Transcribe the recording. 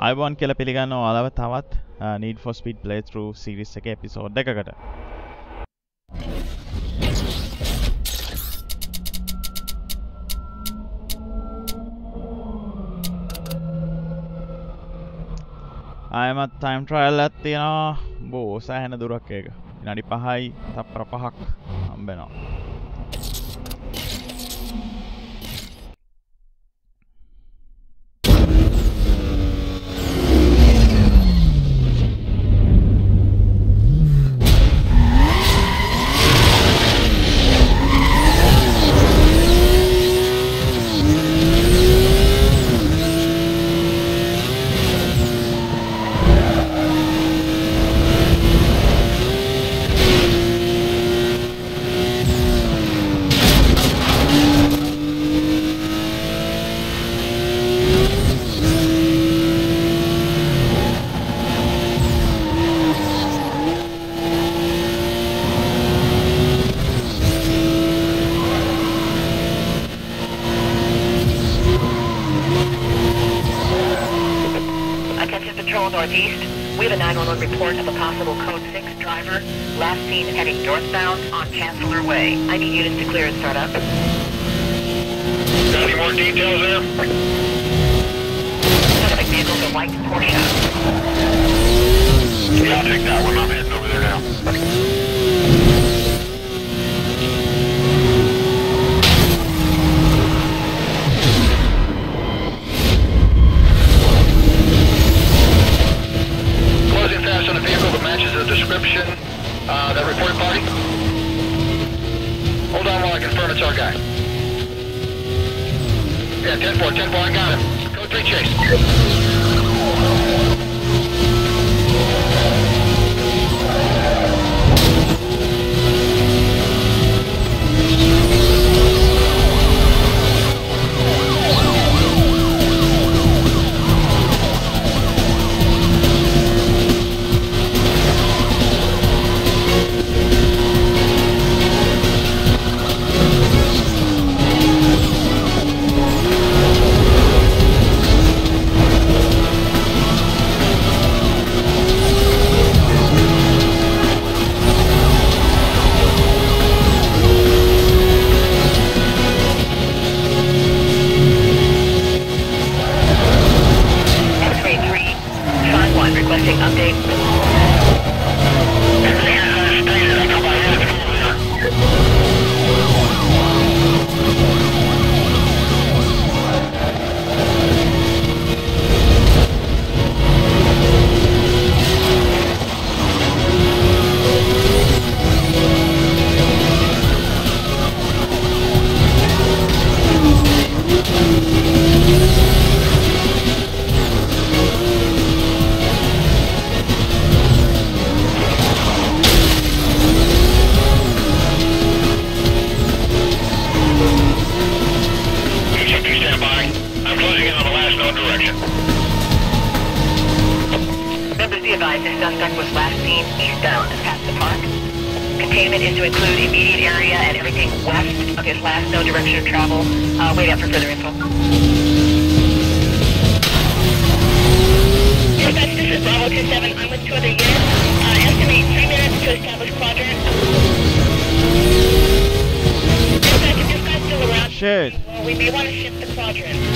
අයවන් කියලා පිළිගන්න ඔයාලව තවත් Need for Speed playthrough series එකේ episode එකකට. ආයමත් time trial එකක් තියෙනවා. බෝ සෑහෙන දුරක් ඒක. විනාඩි 5යි තප්පර 5ක් හම්බෙනවා. Northeast, we have a 911 report of a possible Code 6 driver, last seen heading northbound on Chancellor Way. I need units to clear and start up. Got any more details there? Suspect vehicle's a white Porsche. Yeah, I'll take that one. I'm heading over there now. On a vehicle that matches the description, that reported party. Hold on while I confirm it's our guy. Yeah, 10-4, 10-4, I got him. Code 3 chase. We may want to shift the quadrant.